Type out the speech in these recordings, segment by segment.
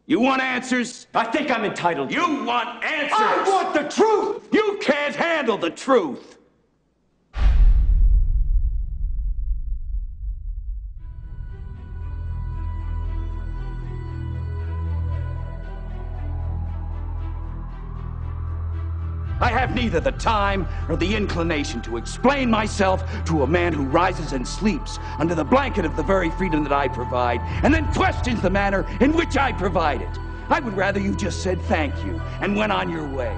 You want answers? I think I'm entitled. You want answers? I want the truth! You can't handle the truth! I have neither the time nor the inclination to explain myself to a man who rises and sleeps under the blanket of the very freedom that I provide, and then questions the manner in which I provide it. I would rather you just said thank you and went on your way.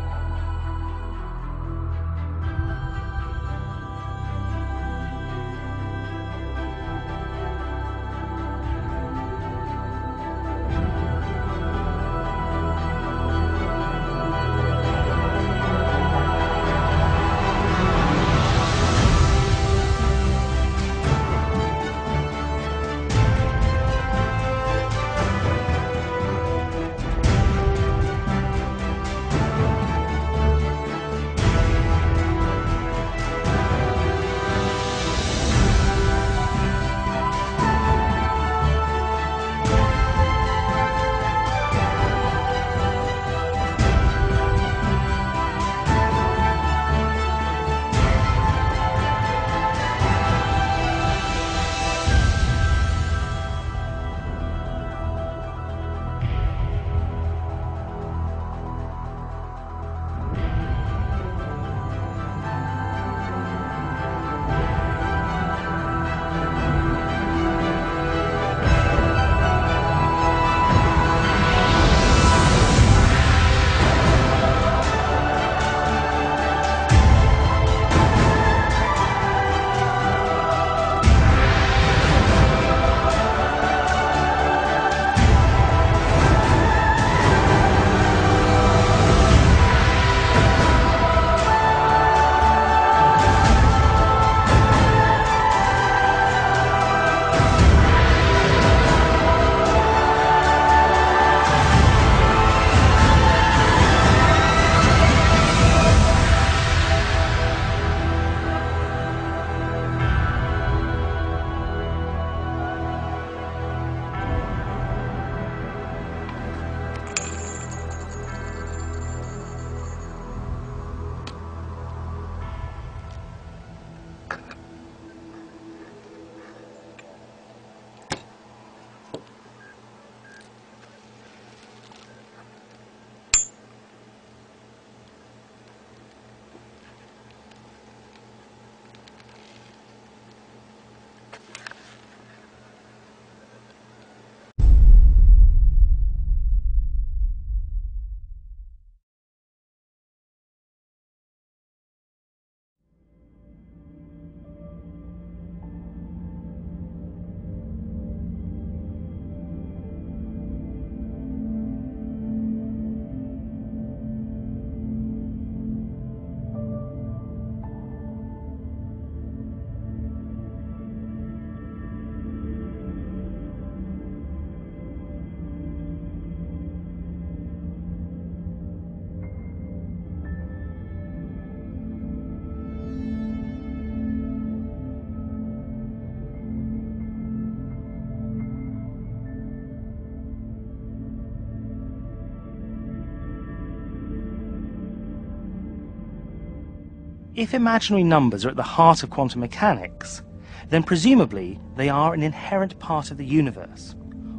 If imaginary numbers are at the heart of quantum mechanics, then presumably they are an inherent part of the universe.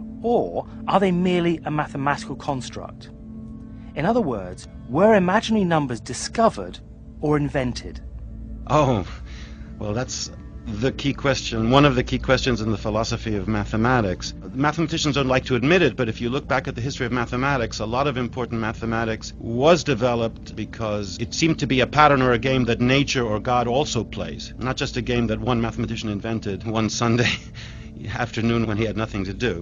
Or are they merely a mathematical construct? In other words, were imaginary numbers discovered or invented? Oh, well, that's the key question, one of the key questions in the philosophy of mathematics. Mathematicians don't like to admit it, but if you look back at the history of mathematics, a lot of important mathematics was developed because it seemed to be a pattern or a game that nature or God also plays, not just a game that one mathematician invented one Sunday afternoon when he had nothing to do.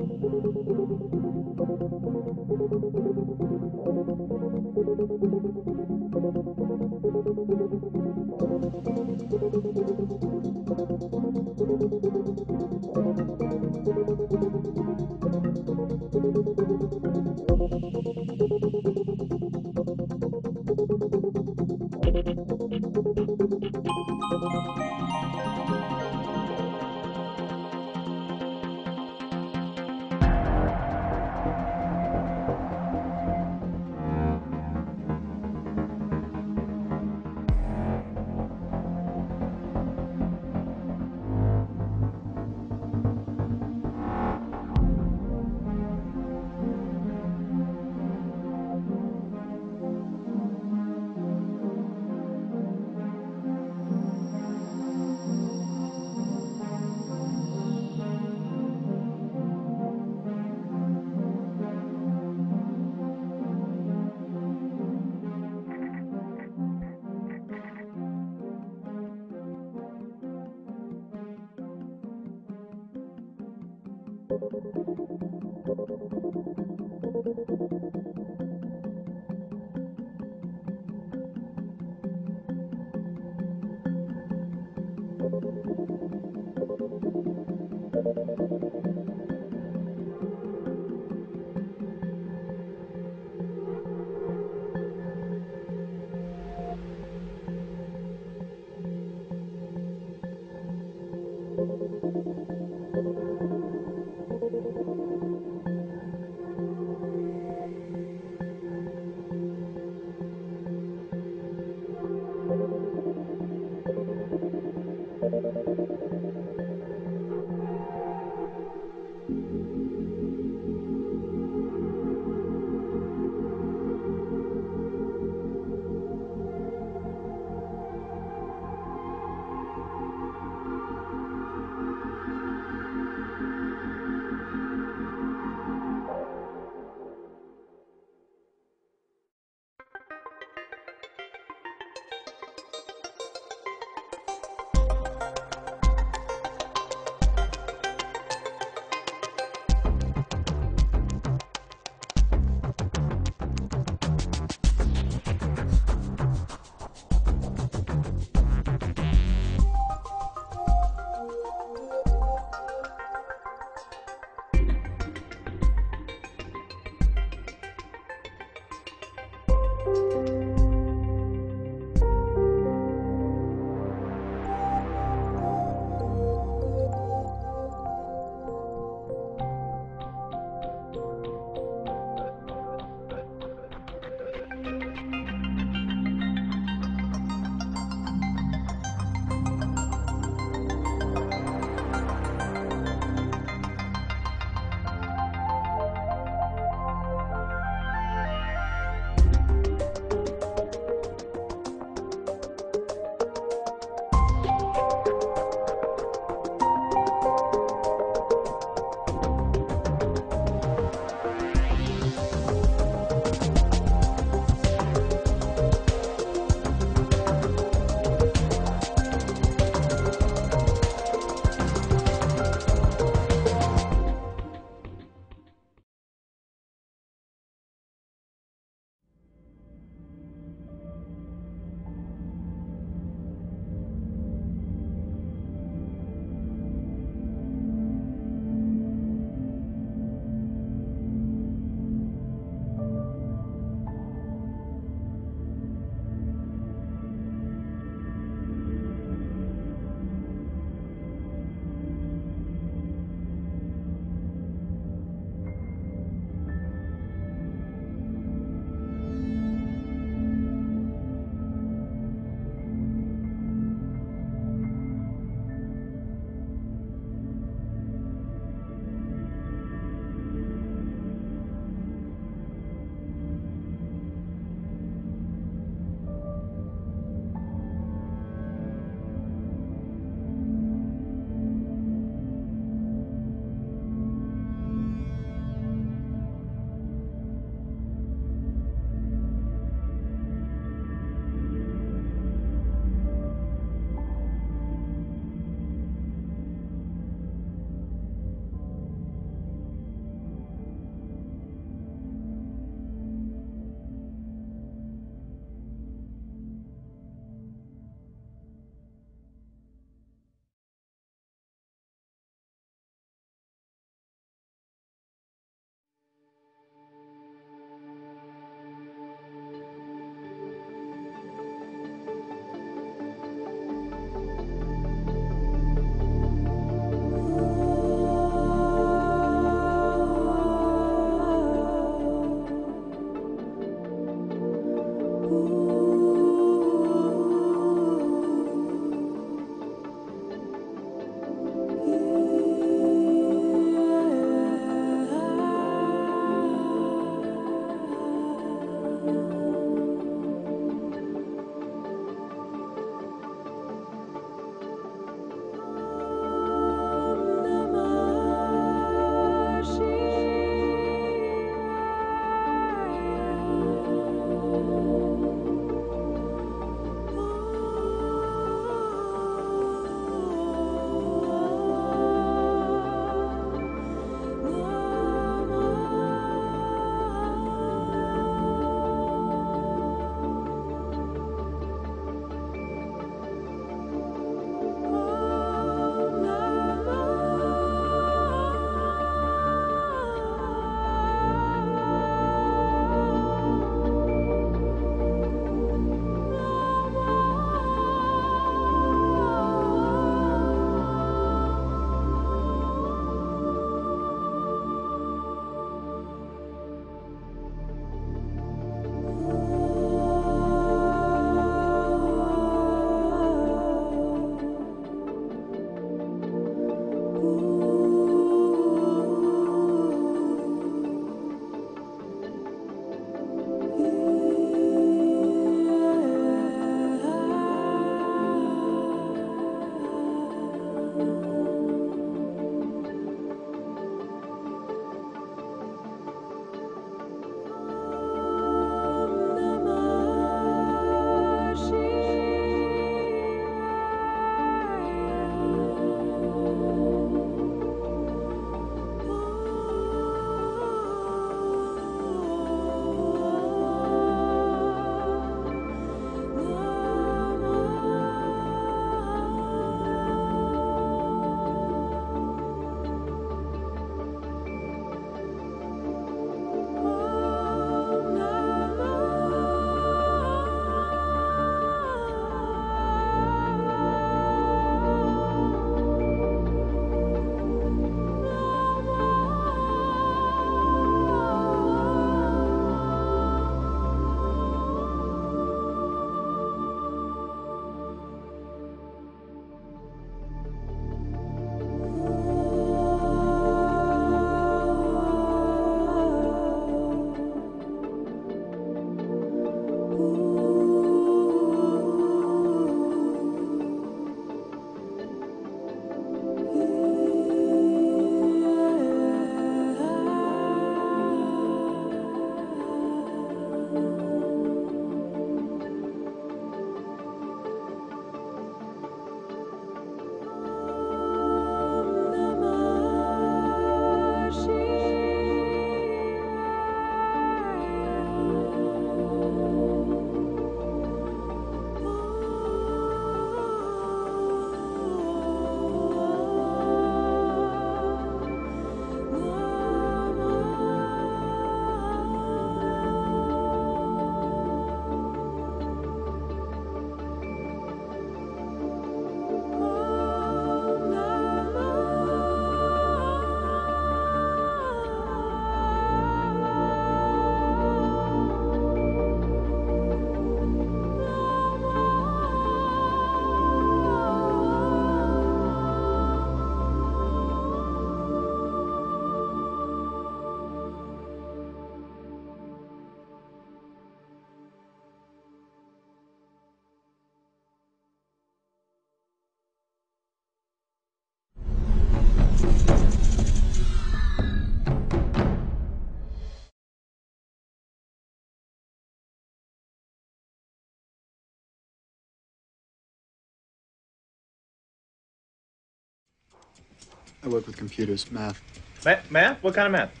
I work with computers, math, Math? What kind of math?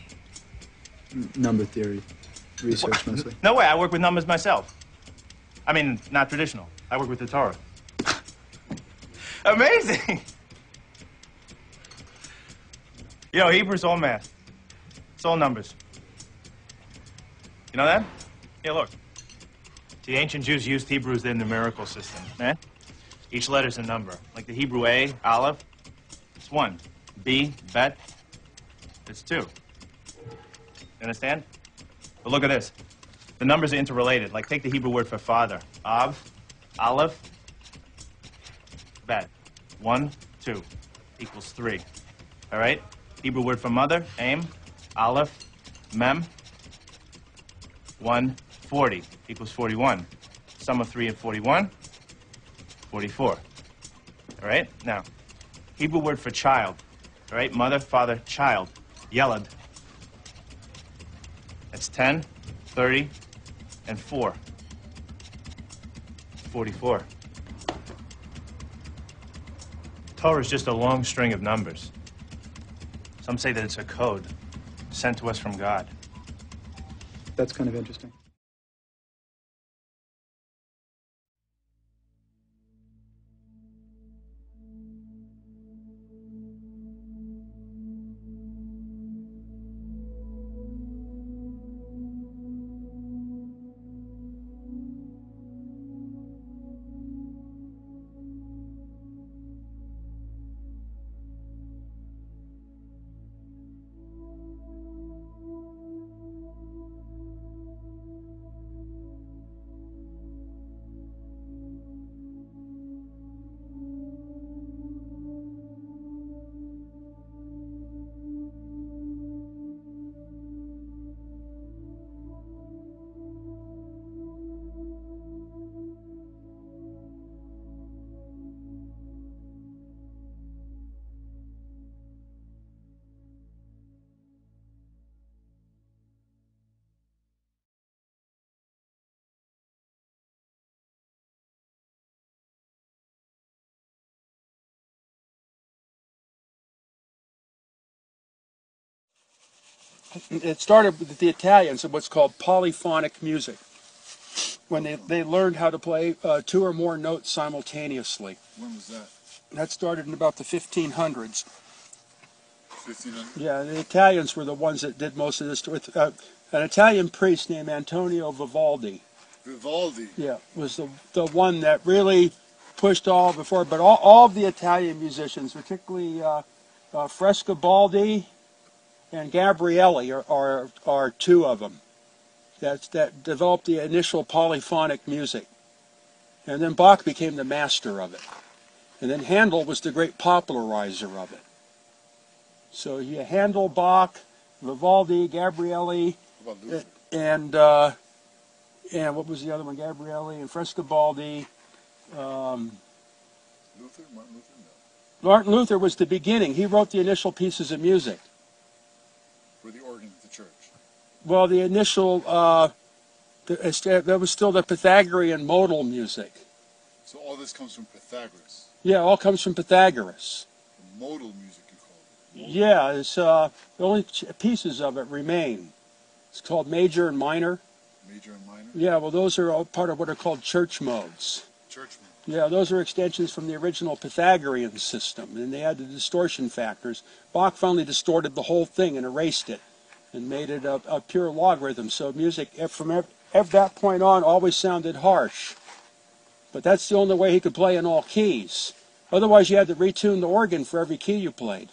number theory, research mostly. No way, I work with numbers myself. I mean, not traditional. I work with the Torah. Amazing! You know, Hebrew's all math. It's all numbers. You know that? Yeah, look. The ancient Jews used Hebrew as their numerical system, man. Each letter's a number. Like the Hebrew A, Aleph, it's 1. B, Bet, it's 2. You understand? But look at this. The numbers are interrelated. Like, take the Hebrew word for father. Av, Aleph, Bet. 1, 2 equals 3. All right? Hebrew word for mother, Aim, Aleph, Mem. 1, 40 equals 41. Sum of 3 and 41, 44. All right? Now, Hebrew word for child. All right? Mother, father, child. Yelad. That's 10, 30, and 4. 44. Torah is just a long string of numbers. Some say that it's a code sent to us from God. That's kind of interesting. It started with the Italians in what's called polyphonic music, when they learned how to play 2 or more notes simultaneously. When was that? That started in about the 1500s. 1500? Yeah, the Italians were the ones that did most of this. With an Italian priest named Antonio Vivaldi. Vivaldi. Yeah, was the one that really pushed all before. But all of the Italian musicians, particularly Frescobaldi and Gabrielli, are 2 of them that developed the initial polyphonic music. And then Bach became the master of it. And then Handel was the great popularizer of it. So you had Handel, Bach, Vivaldi, Gabrielli, and what was the other one? Gabrielli and Frescobaldi. Luther? Martin Luther? No. Martin Luther was the beginning. He wrote the initial pieces of music. For the organ of the church. Well, the initial, that was still the Pythagorean modal music. So all this comes from Pythagoras. Yeah, it all comes from Pythagoras. The modal music, you call it. Modal. Yeah, it's, the only pieces of it remain. It's called major and minor. Major and minor? Yeah, well, those are all part of what are called church modes. Church modes. Yeah, those are extensions from the original Pythagorean system, and they had the distortion factors. Bach finally distorted the whole thing and erased it and made it a pure logarithm. So music, from that point on, always sounded harsh. But that's the only way he could play in all keys. Otherwise, you had to retune the organ for every key you played.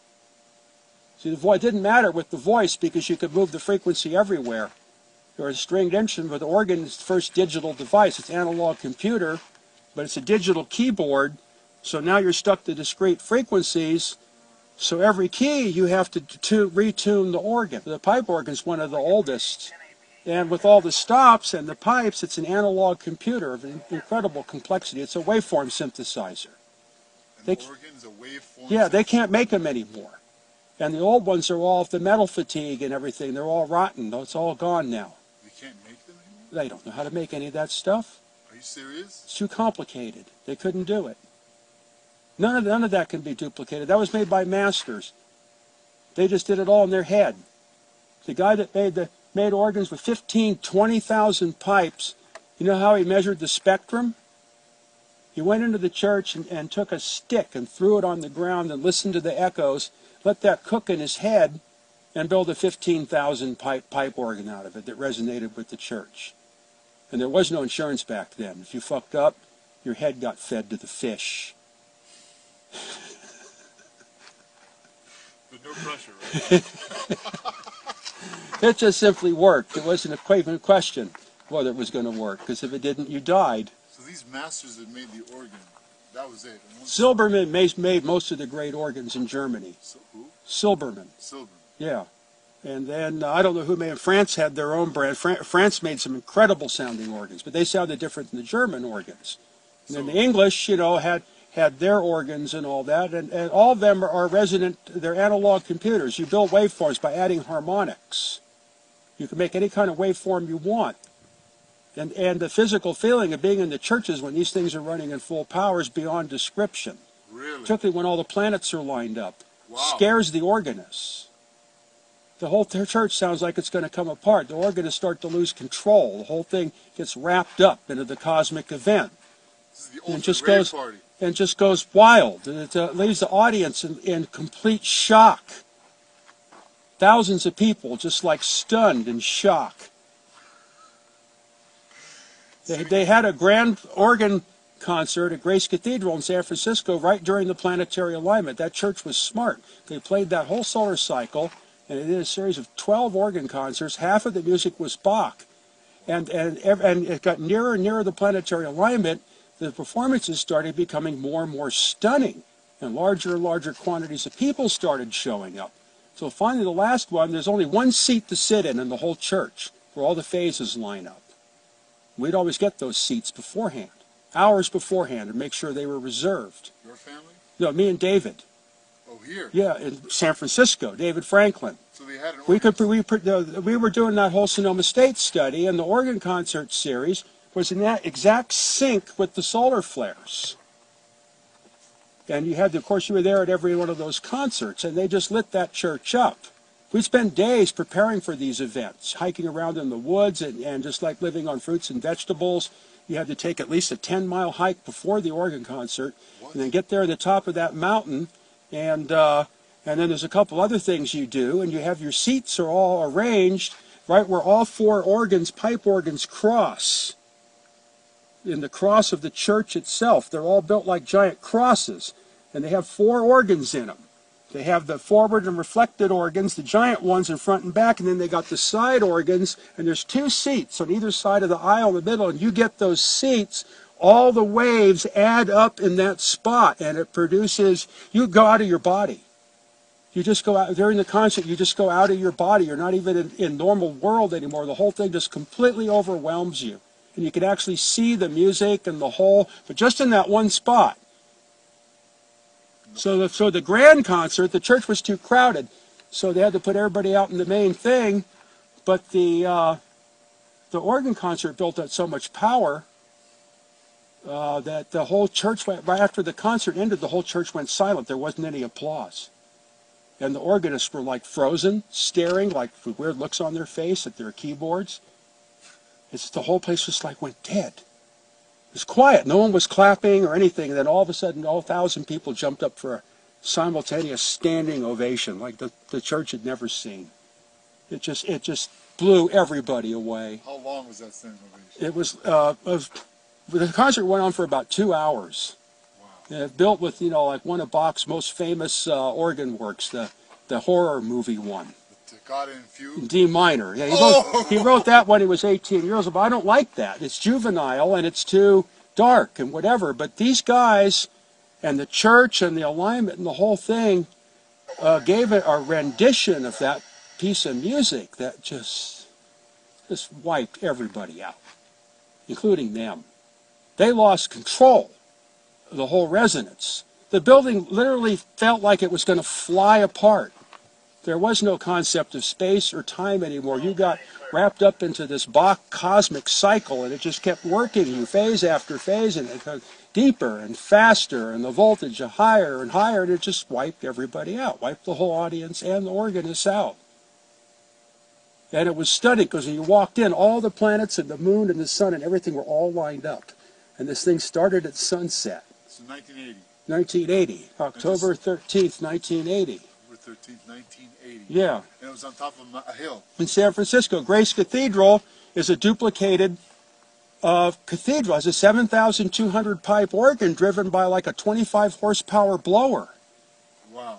See, it didn't matter with the voice because you could move the frequency everywhere. There was a stringed instrument, but the organ is the first digital device. It's an analog computer, but it's a digital keyboard. So now you're stuck to discrete frequencies. So every key you have to retune the organ. The pipe organ is one of the oldest. And with all the stops and the pipes, it's an analog computer of incredible complexity. It's a waveform synthesizer. The organ is a waveform? Yeah, they can't make them anymore. And the old ones are all, the metal fatigue and everything, they're all rotten. It's all gone now. They can't make them anymore? They don't know how to make any of that stuff. Are you serious? It's too complicated. They couldn't do it. None of that can be duplicated. That was made by masters. They just did it all in their head. The guy that made organs with 20,000 pipes, you know how he measured the spectrum? He went into the church and took a stick and threw it on the ground and listened to the echoes, let that cook in his head, and build a 15,000 pipe organ out of it that resonated with the church. And there was no insurance back then. If you fucked up, your head got fed to the fish. But no pressure, right? It just simply worked. It wasn't even a question whether it was going to work, because if it didn't, you died. So these masters that made the organ, that was it? Silbermann made most of the great organs in Germany. So who? Silbermann. Silbermann. Yeah. And then, I don't know who made, France had their own brand. France made some incredible sounding organs, but they sounded different than the German organs. And then the English, had their organs and all that, and all of them are resonant, they're analog computers. You build waveforms by adding harmonics. You can make any kind of waveform you want. And the physical feeling of being in the churches when these things are running in full power is beyond description. Really? Particularly when all the planets are lined up. Wow. Scares the organists. The whole church sounds like it's going to come apart. The organists start to lose control. The whole thing gets wrapped up into the cosmic event. This is the ultimate rave party. And just goes wild. And it leaves the audience in complete shock. Thousands of people just like stunned in shock. They had a grand organ concert at Grace Cathedral in San Francisco right during the planetary alignment. That church was smart. They played that whole solar cycle, and they did a series of 12 organ concerts. Half of the music was Bach. And it got nearer and nearer the planetary alignment. The performances started becoming more and more stunning, and larger quantities of people started showing up. So finally, the last one, there's only one seat to sit in the whole church, where all the phases line up. We'd always get those seats beforehand, hours beforehand, and make sure they were reserved. Your family? No, me and David. Oh, here? Yeah, in San Francisco, David Franklin. So they had an organ. We were doing that whole Sonoma State study, and the organ concert series was in that exact sync with the solar flares. And you had, of course, you were there at every one of those concerts, and they just lit that church up. We spend days preparing for these events, hiking around in the woods and just like living on fruits and vegetables. You had to take at least a 10-mile hike before the organ concert, and then get there at the top of that mountain, and then there's a couple other things you do, and you have your seats are all arranged right where all four organs, pipe organs, cross. In the cross of the church itself, they're all built like giant crosses, and they have four organs in them. They have the forward and reflected organs, the giant ones in front and back, and then they got the side organs, and there's two seats on either side of the aisle in the middle, and you get those seats, all the waves add up in that spot, and it produces, you go out of your body. You just go out, during the concert, you just go out of your body. You're not even in normal world anymore. The whole thing just completely overwhelms you. And you can actually see the music and the whole, but just in that one spot. So the grand concert, the church was too crowded, so they had to put everybody out in the main thing. But the organ concert built up so much power that the whole church went, right after the concert ended, the whole church went silent. There wasn't any applause. And the organists were like frozen, staring like with weird looks on their face at their keyboards. The whole place just like went dead. It was quiet. No one was clapping or anything. And then all of a sudden, all 1,000 people jumped up for a simultaneous standing ovation, like the church had never seen. It just blew everybody away. How long was that standing ovation? It was the concert went on for about 2 hours. Wow. And it built with like one of Bach's most famous organ works, the horror movie one. Toccata in Fugue? D minor. Yeah, he wrote that when he was 18 years old, but I don't like that. It's juvenile and it's too dark and whatever. But these guys and the church and the alignment and the whole thing gave it a rendition of that piece of music that just wiped everybody out, including them. They lost control of the whole resonance. The building literally felt like it was going to fly apart. There was no concept of space or time anymore. You got wrapped up into this Bach cosmic cycle, and it just kept working you phase after phase, and it got deeper and faster, and the voltage higher and higher, and it just wiped everybody out, wiped the whole audience and the organists out. And it was stunning, because when you walked in, all the planets and the moon and the sun and everything were all lined up. And this thing started at sunset. So 1980. 1980, October 13th, 1980. 13th, 1980. Yeah. And it was on top of a hill. In San Francisco. Grace Cathedral is a duplicated cathedral. It's a 7,200 pipe organ driven by like a 25 horsepower blower. Wow.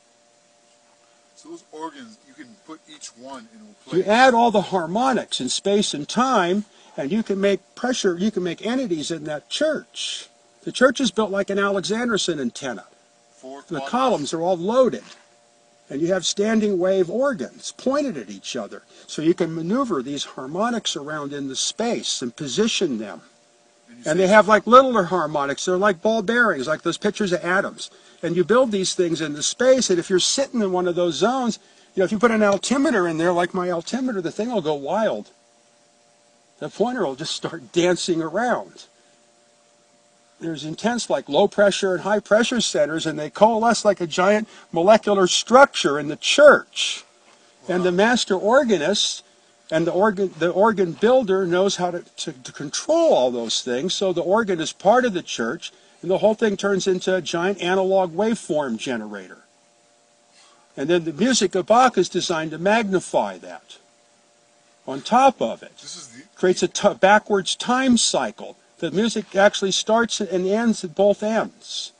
So those organs, you can put each one in a place. You add all the harmonics in space and time, and you can make pressure, you can make entities in that church. The church is built like an Alexanderson antenna. The columns are all loaded. And you have standing wave organs pointed at each other. So you can maneuver these harmonics around in the space and position them. And they have like littler harmonics. They're like ball bearings, like those pictures of atoms. And you build these things into space, and if you're sitting in one of those zones, if you put an altimeter in there, like my altimeter, the thing will go wild. The pointer will just start dancing around. There's intense like low pressure and high pressure centers, and they coalesce like a giant molecular structure in the church. Wow. And the master organist and the organ builder knows how to control all those things. So the organ is part of the church, and the whole thing turns into a giant analog waveform generator. And then the music of Bach is designed to magnify that. On top of it, creates a backwards time cycle. The music actually starts and ends at both ends.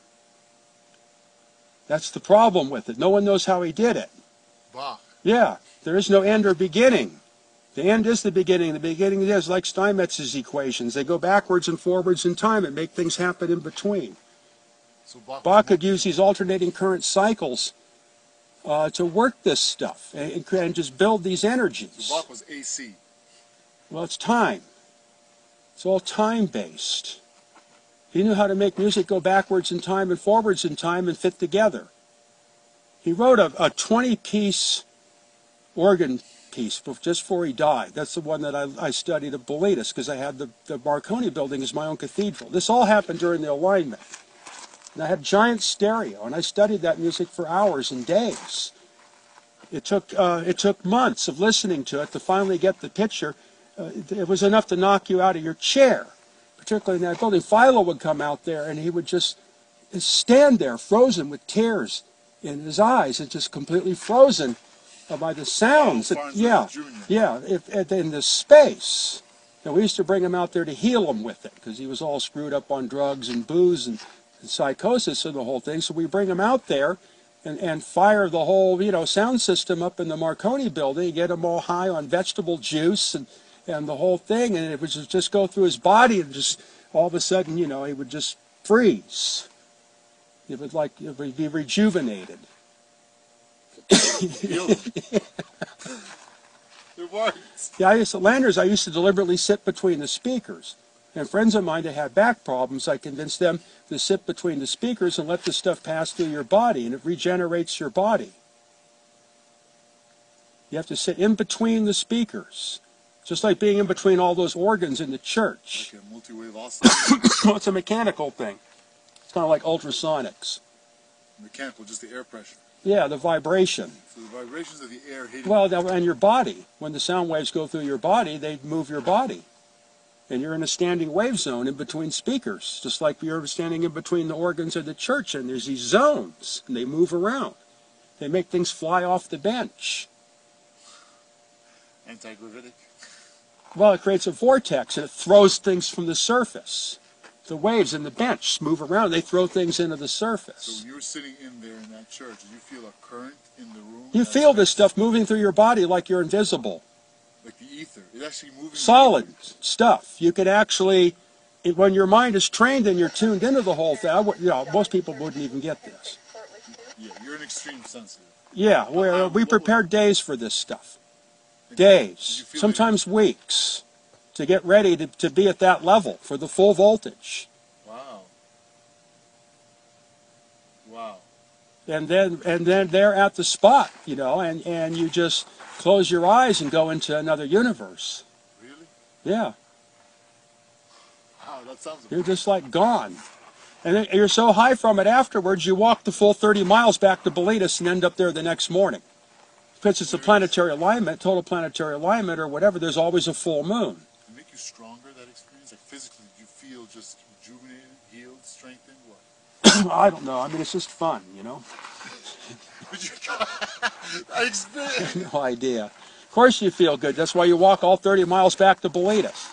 That's the problem with it. No one knows how he did it. Bach. Yeah, there is no end or beginning. The end is the beginning. The beginning is like Steinmetz's equations. They go backwards and forwards in time and make things happen in between. So Bach could use these alternating current cycles to work this stuff and just build these energies. So Bach was AC. Well, it's time. It's all time-based. He knew how to make music go backwards in time and forwards in time and fit together. He wrote a 20-piece organ piece just before he died. That's the one that I studied at Boletus, because I had the Marconi building as my own cathedral. This all happened during the alignment. And I had giant stereo, and I studied that music for hours and days. It took months of listening to it to finally get the picture. It was enough to knock you out of your chair, particularly in that building. Philo would come out there, and he would just stand there, frozen with tears in his eyes, and just completely frozen by the sounds. In the space. And we used to bring him out there to heal him with it, because he was all screwed up on drugs and booze and psychosis and the whole thing. So we bring him out there and fire the whole, sound system up in the Marconi building, get him all high on vegetable juice and the whole thing, and it would just go through his body, and just all of a sudden, he would just freeze. It would be rejuvenated. It works. Yeah, I used to deliberately sit between the speakers. And friends of mine that had back problems, I convinced them to sit between the speakers and let the stuff pass through your body, and it regenerates your body. You have to sit in between the speakers, just like being in between all those organs in the church. Like a multi-wave oscillator. Well, it's a mechanical thing. It's kind of like ultrasonics. Mechanical, just the air pressure. Yeah, the vibration. So the vibrations of the air hitting. Well, and your body. When the sound waves go through your body, they move your body. And you're in a standing wave zone in between speakers, just like you're standing in between the organs of the church, and there's these zones, and they move around. They make things fly off the bench. Anti-gravitic. Well, it creates a vortex, and it throws things from the surface. The waves in the bench move around. They throw things into the surface. So when you were sitting in there in that church, did you feel a current in the room? You feel this stuff moving through your body like you're invisible. Like the ether. It's actually moving. Solid stuff. You could actually, when your mind is trained and you're tuned into the whole thing, most people wouldn't even get this. Yeah, you're an extreme sensitive. Yeah, we prepared days for this stuff. Days, sometimes weeks, to get ready to be at that level for the full voltage. Wow. Wow. And then they're at the spot, and you just close your eyes and go into another universe. Really? Yeah. Wow, that sounds. You're just like gone. And then you're so high from it afterwards, you walk the full 30 miles back to Bilitis and end up there the next morning. Because it's a planetary alignment, total planetary alignment or whatever, there's always a full moon. Did it make you stronger, that experience? Like physically, did you feel just rejuvenated, healed, strengthened? What? I don't know. I mean, it's just fun, I experienced. No idea. Of course you feel good. That's why you walk all 30 miles back to Bilitis.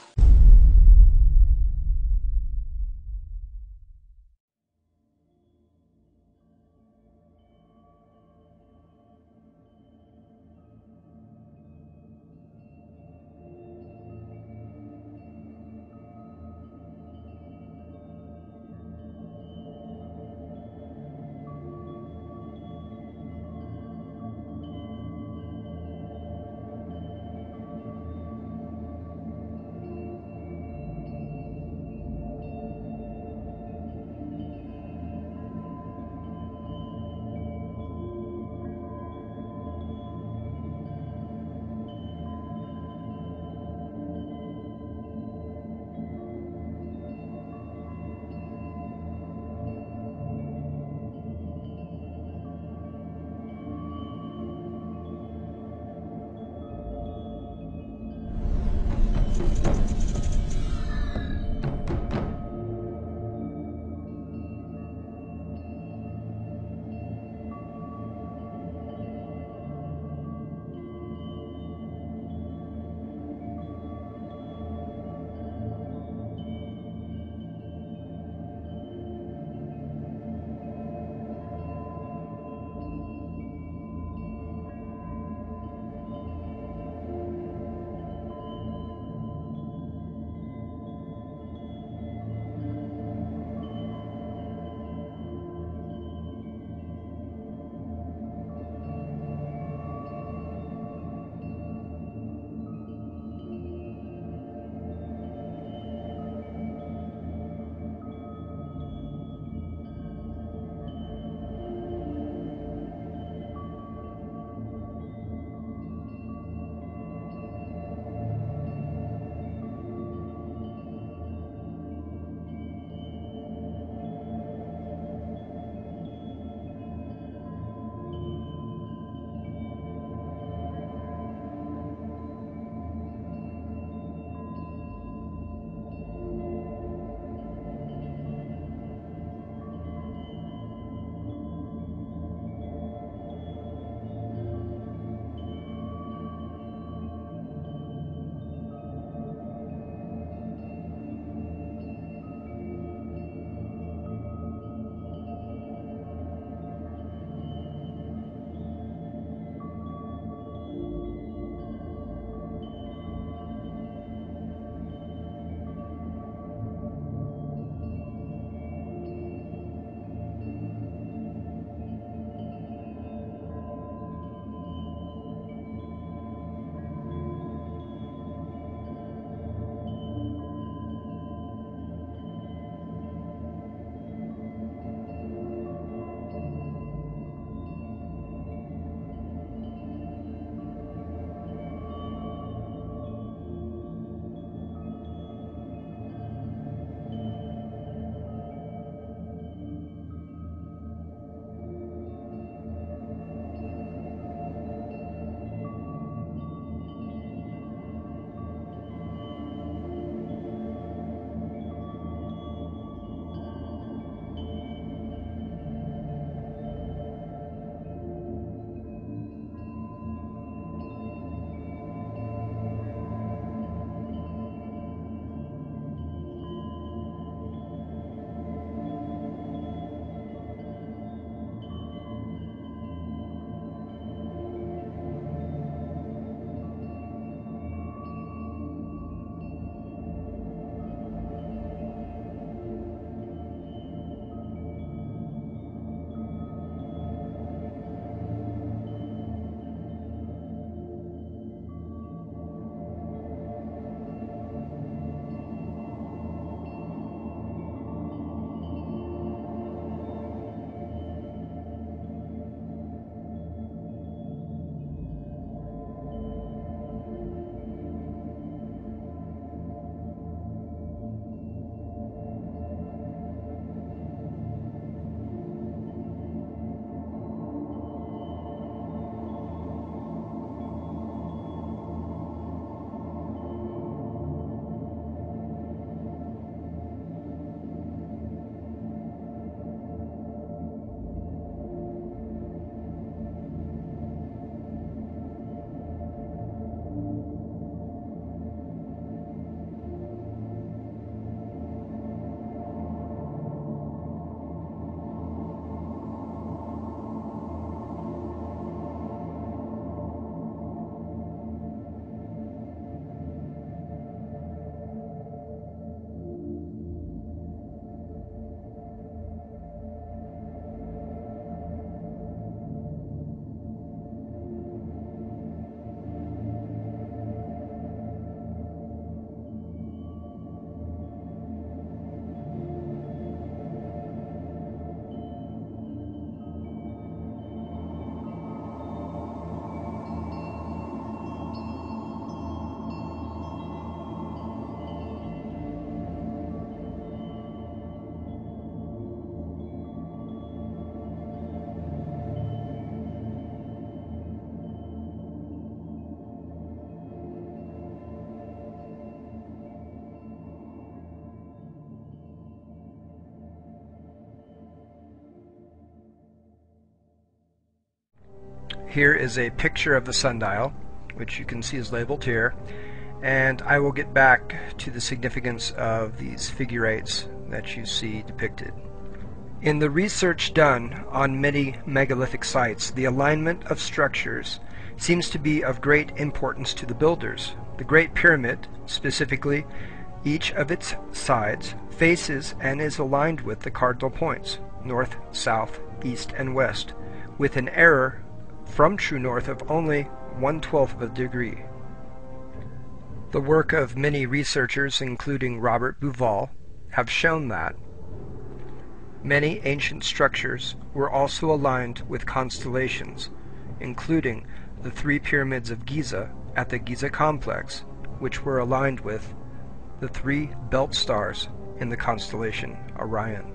Here is a picture of the sundial, which you can see is labeled here, and I will get back to the significance of these figure eights that you see depicted. In the research done on many megalithic sites, the alignment of structures seems to be of great importance to the builders. The Great Pyramid, specifically, each of its sides faces and is aligned with the cardinal points, north, south, east, and west, with an error from true north of only 1/12 of a degree. The work of many researchers, including Robert Bauval, have shown that many ancient structures were also aligned with constellations, including the 3 pyramids of Giza at the Giza complex, which were aligned with the 3 belt stars in the constellation Orion.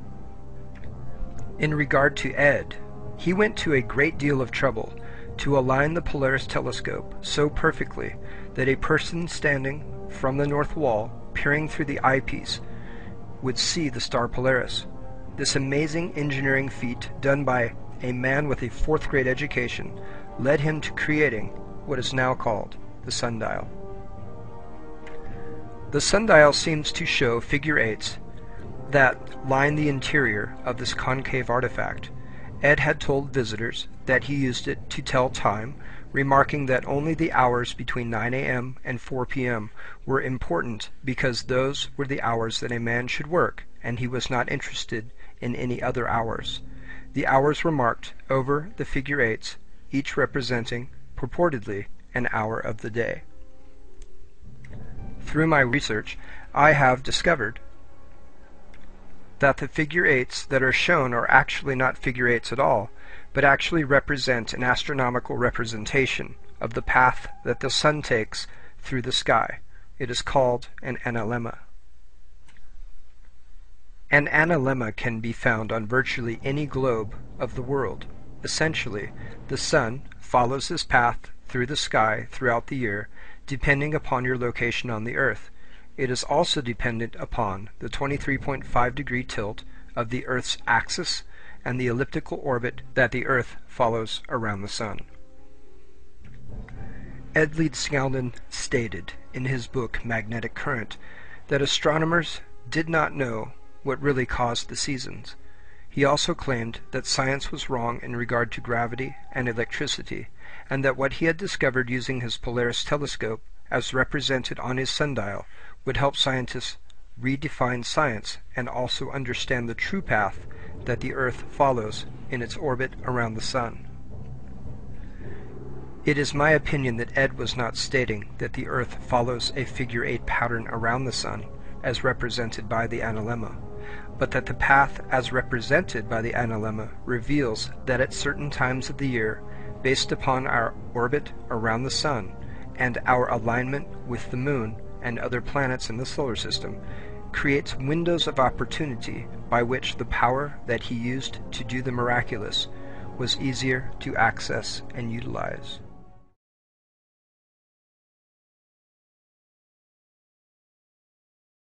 In regard to Ed, he went to a great deal of trouble to align the Polaris telescope so perfectly that a person standing from the north wall, peering through the eyepiece, would see the star Polaris. This amazing engineering feat, done by a man with a 4th grade education, led him to creating what is now called the sundial. The sundial seems to show figure eights that line the interior of this concave artifact. Ed had told visitors that he used it to tell time, remarking that only the hours between 9 a.m. and 4 p.m. were important because those were the hours that a man should work, and he was not interested in any other hours. The hours were marked over the figure eights, each representing, purportedly, an hour of the day. Through my research, I have discovered that the figure eights that are shown are actually not figure eights at all, but actually represent an astronomical representation of the path that the sun takes through the sky. It is called an analemma. An analemma can be found on virtually any globe of the world. Essentially, the sun follows this path through the sky throughout the year, depending upon your location on the Earth. It is also dependent upon the 23.5 degree tilt of the Earth's axis and the elliptical orbit that the Earth follows around the sun. Ed Leedskalnin stated in his book Magnetic Current that astronomers did not know what really caused the seasons. He also claimed that science was wrong in regard to gravity and electricity, and that what he had discovered using his Polaris telescope, as represented on his sundial, would help scientists redefine science and also understand the true path that the Earth follows in its orbit around the sun. It is my opinion that Ed was not stating that the Earth follows a figure eight pattern around the sun, as represented by the analemma, but that the path as represented by the analemma reveals that at certain times of the year, based upon our orbit around the sun and our alignment with the moon and other planets in the solar system, creates windows of opportunity by which the power that he used to do the miraculous was easier to access and utilize.